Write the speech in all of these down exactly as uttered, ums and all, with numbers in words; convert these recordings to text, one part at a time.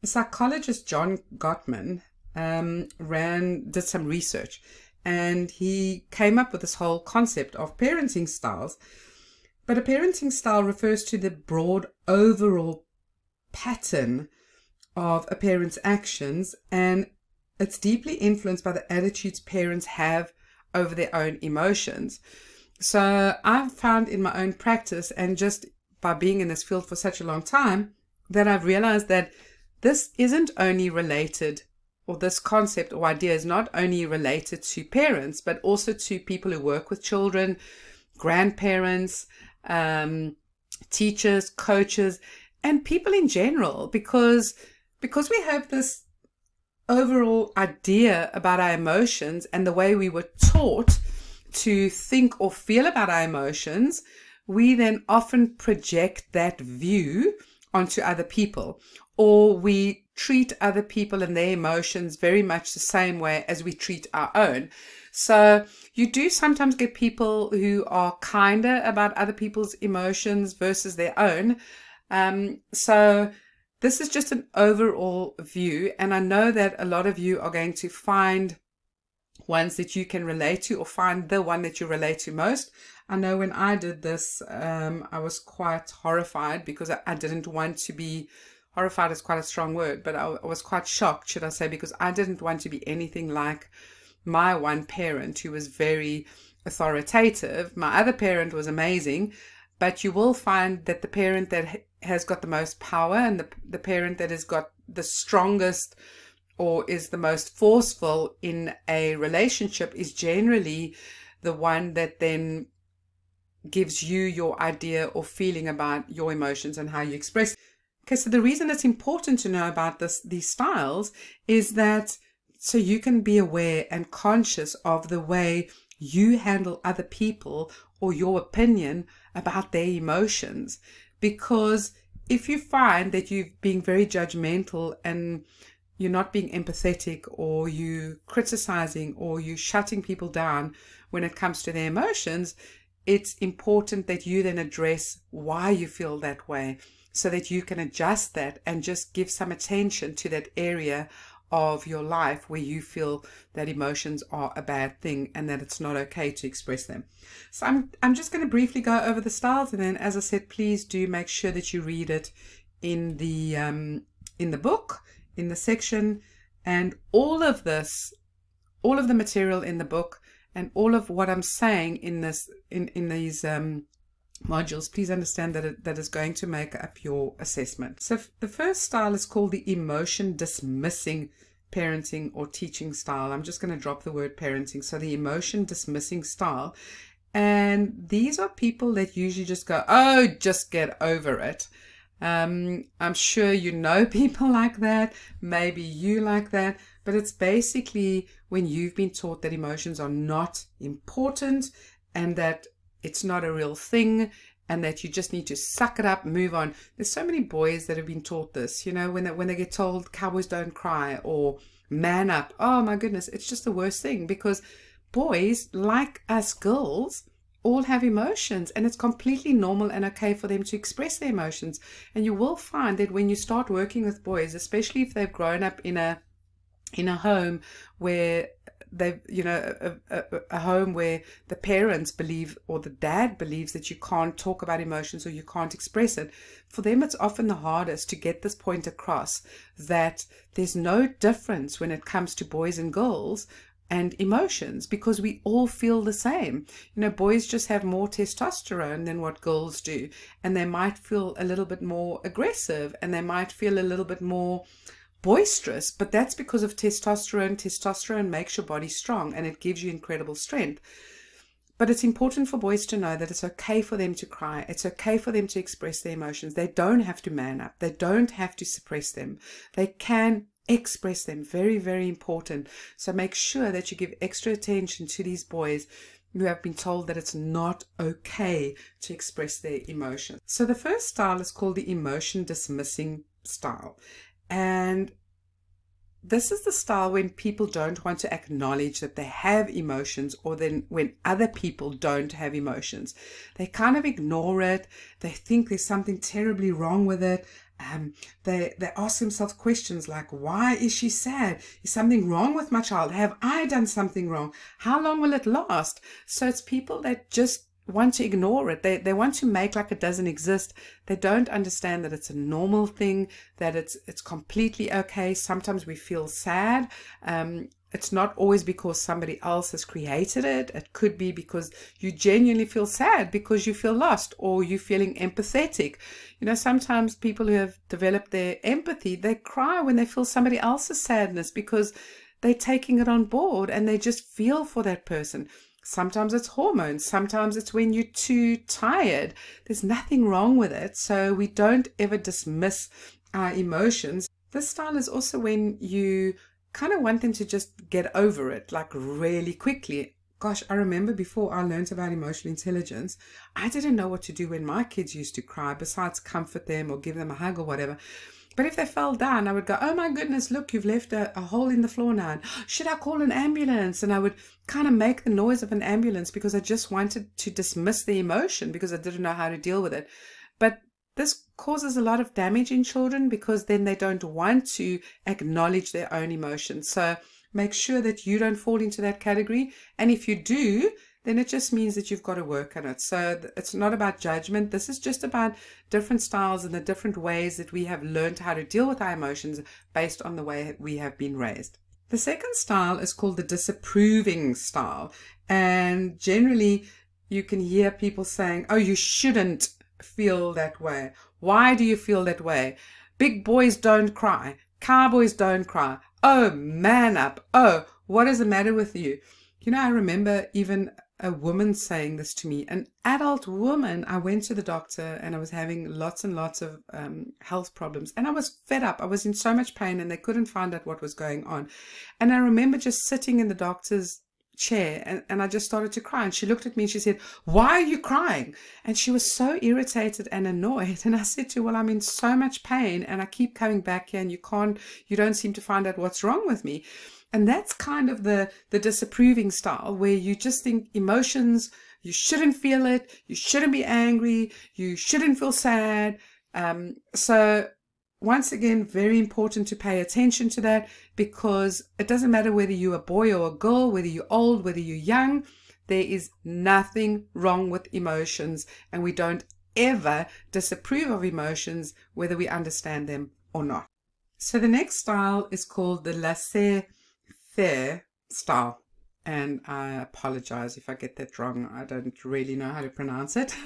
psychologist John Gottman um, ran did some research, and he came up with this whole concept of parenting styles. But a parenting style refers to the broad overall pattern of a parent's actions, and it's deeply influenced by the attitudes parents have over their own emotions. So I've found in my own practice, and just by being in this field for such a long time, that I've realized that this isn't only related, or this concept or idea is not only related to parents, but also to people who work with children, grandparents, um, teachers, coaches, and people in general, because, because we have this overall idea about our emotions and the way we were taught to think or feel about our emotions, we then often project that view onto other people, or we treat other people and their emotions very much the same way as we treat our own. So you do sometimes get people who are kinder about other people's emotions versus their own. Um, so this is just an overall view, and I know that a lot of you are going to find ones that you can relate to, or find the one that you relate to most. I know when I did this, um, I was quite horrified, because I, I didn't want to be, horrified is quite a strong word, but I, I was quite shocked, should I say, because I didn't want to be anything like my one parent who was very authoritative. My other parent was amazing, but you will find that the parent that has got the most power, and the, the parent that has got the strongest or is the most forceful in a relationship is generally the one that then gives you your idea or feeling about your emotions and how you express. Okay, so the reason it's important to know about this, these styles, is that so you can be aware and conscious of the way you handle other people or your opinion about their emotions. Because if you find that you're being very judgmental and you're not being empathetic, or you criticizing, or you shutting people down when it comes to their emotions, it's important that you then address why you feel that way, so that you can adjust that and just give some attention to that area of your life where you feel that emotions are a bad thing and that it's not okay to express them. So I'm, I'm just going to briefly go over the styles, and then, as I said, please do make sure that you read it in the, um, in the book, in the section, and all of this, all of the material in the book, and all of what I'm saying in this, in, in these um, modules, please understand that it, that is going to make up your assessment. So the first style is called the emotion dismissing parenting or teaching style. I'm just going to drop the word parenting. So the emotion dismissing style. And these are people that usually just go, oh, just get over it. Um, I'm sure you know people like that, maybe you like that, but it's basically when you've been taught that emotions are not important and that it's not a real thing and that you just need to suck it up, move on. There's so many boys that have been taught this, you know, when they, when they get told cowboys don't cry or man up. Oh my goodness, it's just the worst thing, because boys, like us girls, all have emotions, and it's completely normal and okay for them to express their emotions. And you will find that when you start working with boys, especially if they've grown up in a in a home where they've, you know, a, a, a home where the parents believe, or the dad believes, that you can't talk about emotions or you can't express it, for them it's often the hardest to get this point across, that there's no difference when it comes to boys and girls and emotions, because we all feel the same. You know, boys just have more testosterone than what girls do, and they might feel a little bit more aggressive, and they might feel a little bit more boisterous, but that's because of testosterone. Testosterone makes your body strong, and it gives you incredible strength. But it's important for boys to know that it's okay for them to cry. It's okay for them to express their emotions. They don't have to man up. They don't have to suppress them. They can express them. Very, very important. So make sure that you give extra attention to these boys who have been told that it's not okay to express their emotions. So the first style is called the emotion dismissing style. And this is the style when people don't want to acknowledge that they have emotions, or then when other people don't have emotions. They kind of ignore it. They think there's something terribly wrong with it. Um, they, they ask themselves questions like, why is she sad? Is something wrong with my child? Have I done something wrong? How long will it last? So it's people that just want to ignore it. They, they want to make like it doesn't exist. They don't understand that it's a normal thing, that it's, it's completely okay. Sometimes we feel sad. Um, It's not always because somebody else has created it. It could be because you genuinely feel sad because you feel lost, or you're feeling empathetic. You know, sometimes people who have developed their empathy, they cry when they feel somebody else's sadness because they're taking it on board and they just feel for that person. Sometimes it's hormones. Sometimes it's when you're too tired. There's nothing wrong with it. So we don't ever dismiss our emotions. This style is also when you kind of want them to just get over it, like really quickly. Gosh, I remember before I learned about emotional intelligence, I didn't know what to do when my kids used to cry, besides comfort them or give them a hug or whatever. But if they fell down, I would go, oh my goodness, look, you've left a, a hole in the floor now. Should I call an ambulance? And I would kind of make the noise of an ambulance because I just wanted to dismiss the emotion because I didn't know how to deal with it. But this causes a lot of damage in children because then they don't want to acknowledge their own emotions. So make sure that you don't fall into that category. And if you do, then it just means that you've got to work on it. So it's not about judgment. This is just about different styles and the different ways that we have learned how to deal with our emotions based on the way we have been raised. The second style is called the disapproving style. And generally, you can hear people saying, oh, you shouldn't feel that way. Why do you feel that way? Big boys don't cry. Cowboys don't cry. Oh, man up. Oh, what is the matter with you? You know, I remember even a woman saying this to me, an adult woman. I went to the doctor and I was having lots and lots of um, health problems, and I was fed up. I was in so much pain and they couldn't find out what was going on. And I remember just sitting in the doctor's chair and, and I just started to cry, and she looked at me and she said, why are you crying? And she was so irritated and annoyed. And I said to her, well, I'm in so much pain and I keep coming back here and you can't, you don't seem to find out what's wrong with me. And that's kind of the, the disapproving style, where you just think emotions, you shouldn't feel it, you shouldn't be angry, you shouldn't feel sad. Um, so once again, very important to pay attention to that, because it doesn't matter whether you're a boy or a girl, whether you're old, whether you're young, there is nothing wrong with emotions, and we don't ever disapprove of emotions, whether we understand them or not. So the next style is called the laissez-faire style. And I apologize if I get that wrong. I don't really know how to pronounce it.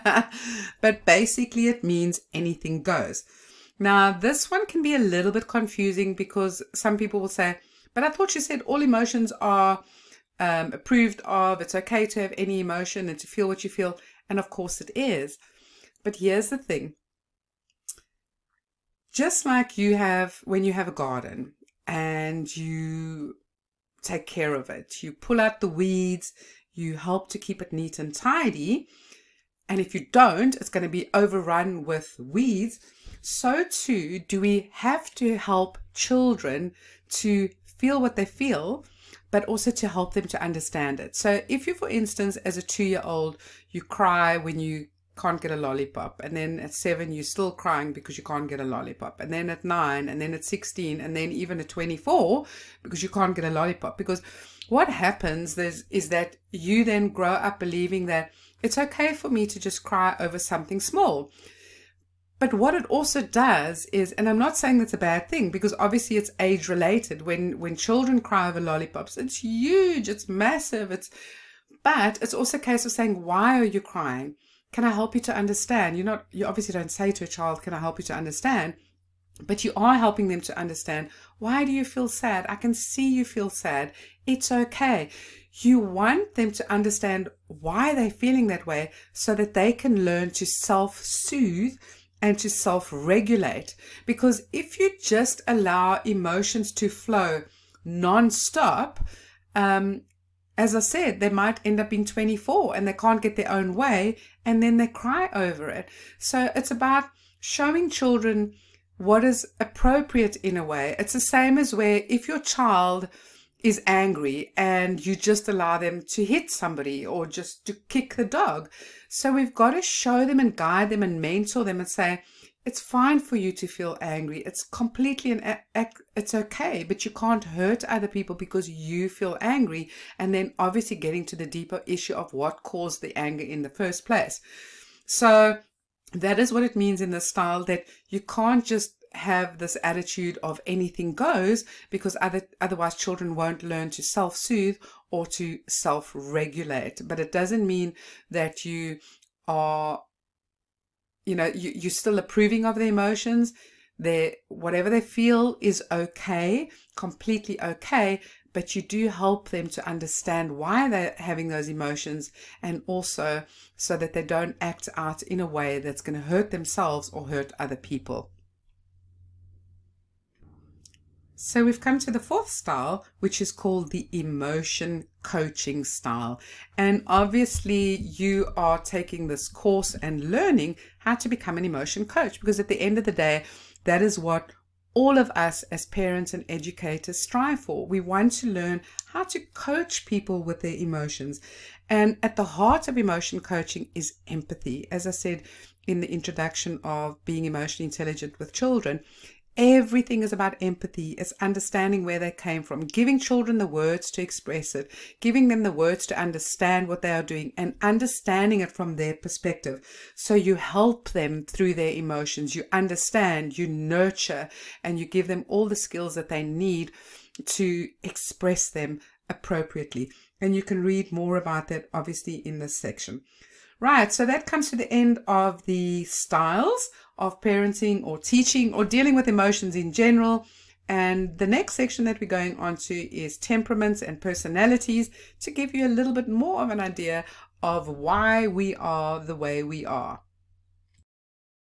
But basically it means anything goes. Now, this one can be a little bit confusing because some people will say, but I thought you said all emotions are um, approved of. It's okay to have any emotion and to feel what you feel. And of course it is. But here's the thing. Just like you have when you have a garden and you take care of it, you pull out the weeds, you help to keep it neat and tidy. And if you don't, it's going to be overrun with weeds. So too do we have to help children to feel what they feel, but also to help them to understand it. So if you, for instance, as a two-year-old, you cry when you can't get a lollipop, and then at seven you're still crying because you can't get a lollipop, and then at nine, and then at sixteen, and then even at twenty-four because you can't get a lollipop. Because what happens is, is that you then grow up believing that it's okay for me to just cry over something small. But what it also does is, and I'm not saying that's a bad thing, because obviously it's age related. When when children cry over lollipops, it's huge, it's massive, it's but it's also a case of saying, why are you crying? Can I help you to understand? You're not, you obviously don't say to a child, can I help you to understand? But you are helping them to understand, why do you feel sad? I can see you feel sad. It's okay. You want them to understand why they're feeling that way so that they can learn to self-soothe and to self-regulate. Because if you just allow emotions to flow non-stop, um, as I said, they might end up being twenty-four and they can't get their own way, and then they cry over it. So it's about showing children what is appropriate in a way. It's the same as where if your child is angry and you just allow them to hit somebody or just to kick the dog. So we've got to show them and guide them and mentor them and say, it's fine for you to feel angry. It's completely an it's okay, but you can't hurt other people because you feel angry, and then obviously getting to the deeper issue of what caused the anger in the first place. So that is what it means in this style, that you can't just have this attitude of anything goes, because other, otherwise children won't learn to self-soothe or to self-regulate. But it doesn't mean that you are, you know, you, you're still approving of their emotions. They, whatever they feel is okay, completely okay, but you do help them to understand why they're having those emotions, and also so that they don't act out in a way that's going to hurt themselves or hurt other people. So we've come to the fourth style, which is called the emotion coaching style. And obviously you are taking this course and learning how to become an emotion coach, because at the end of the day, that is what all of us as parents and educators strive for. We want to learn how to coach people with their emotions. And at the heart of emotion coaching is empathy. As I said in the introduction of being emotionally intelligent with children, everything is about empathy. It's understanding where they came from, giving children the words to express it, giving them the words to understand what they are doing, and understanding it from their perspective. So you help them through their emotions, you understand, you nurture, and you give them all the skills that they need to express them appropriately. And you can read more about that obviously in this section. Right, so that comes to the end of the styles of parenting or teaching or dealing with emotions in general. And the next section that we're going on to is temperaments and personalities, to give you a little bit more of an idea of why we are the way we are.